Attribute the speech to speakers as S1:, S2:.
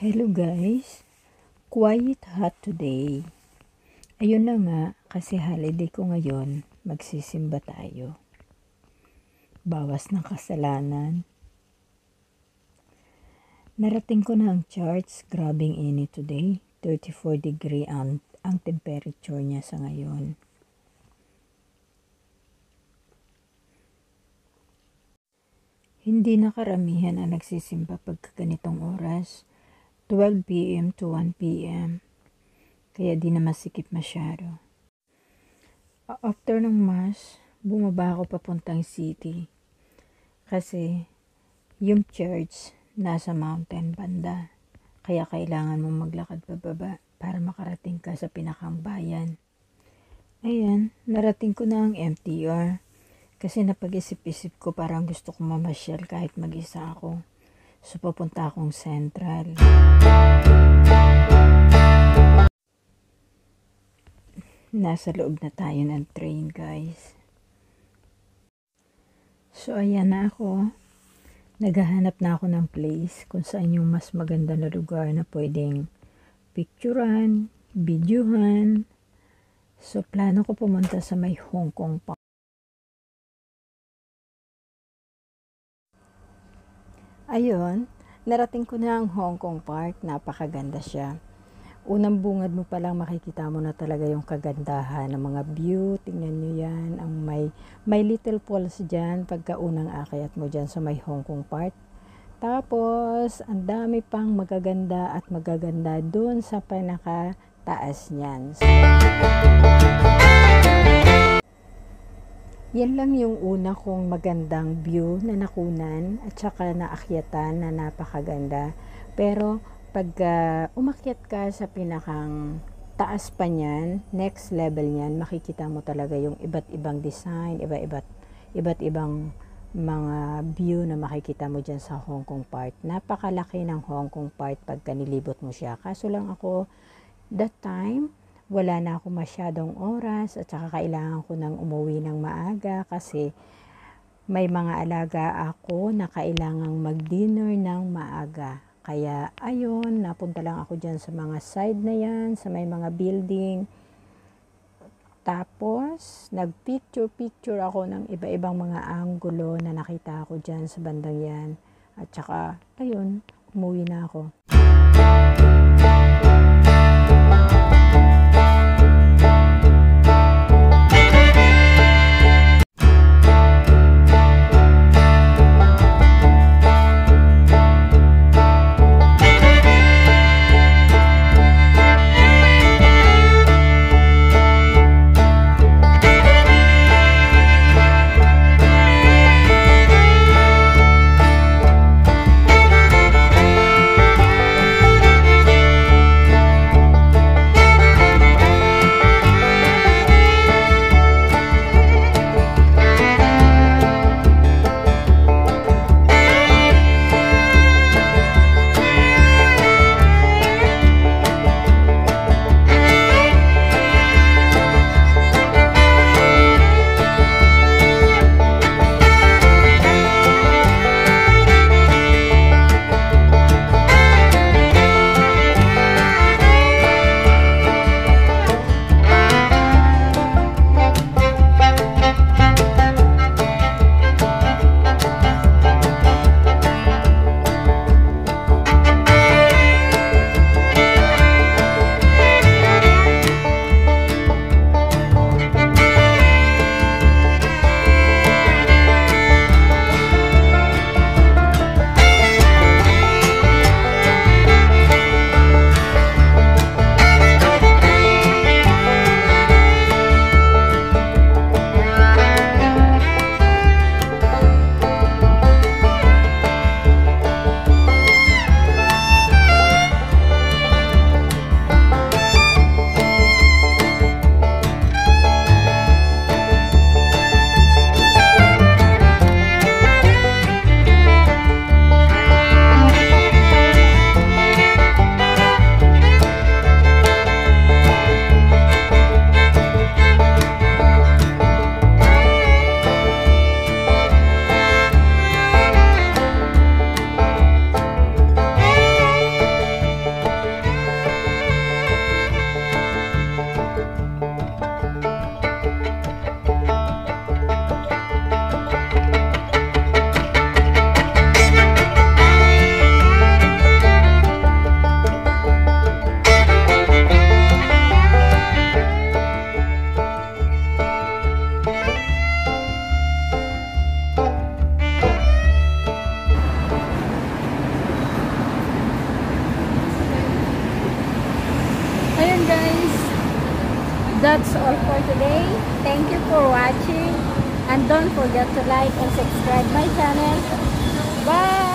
S1: Hello guys, quiet hot today. Ayun na nga, kasi holiday ko ngayon, magsisimba tayo. Bawas ng kasalanan. Narating ko na ang charts, grabing init today. 34 degree ang temperature niya sa ngayon. Hindi na karamihan ang nagsisimba pagka ganitong oras. 12 p.m. to 1 p.m. Kaya di na masikip masyado. After ng mass, bumaba ako papuntang city. Kasi yung church nasa mountain banda. Kaya kailangan mong maglakad pababa para makarating ka sa pinakang bayan. Ayan, narating ko na ang MTR. Kasi napag-isip-isip ko parang gusto kong mamasyal kahit mag-isa ako. So, papunta akong Central. Nasa loob na tayo ng train, guys. So, ayan na ako. Naghahanap na ako ng place kung saan yung mas maganda na lugar na pwedeng picturean, videohan. So, plano ko pumunta sa may Hong Kong Park. Ayun, narating ko na ang Hong Kong Park. Napakaganda siya. Unang bungad mo pa lang makikita mo na talaga yung kagandahan ng mga view. Tingnan nyo yan. Ang may little falls dyan pagka unang akyat mo dyan sa may Hong Kong Park. Tapos, ang dami pang magaganda at magaganda doon sa pinakataas niyan. Yan lang yung una kong magandang view na nakunan at saka naakyatan na napakaganda. Pero pag umakyat ka sa pinakang taas pa niyan, next level niyan, makikita mo talaga yung iba't ibang design, iba't ibang mga view na makikita mo dyan sa Hong Kong Park. Napakalaki ng Hong Kong Park pagka nilibot mo siya. Kaso lang ako, that time, wala na ako masyadong oras at saka kailangan ko nang umuwi ng maaga kasi may mga alaga ako na kailangang mag-dinner ng maaga. Kaya ayun, napunta lang ako dyan sa mga side na yan, sa may mga building. Tapos, nag-picture ako ng iba-ibang mga anggulo na nakita ko dyan sa bandang yan. At saka, ayun, umuwi na ako. that's all for today. Thank you for watching. And don't forget to like and subscribe my channel. Bye!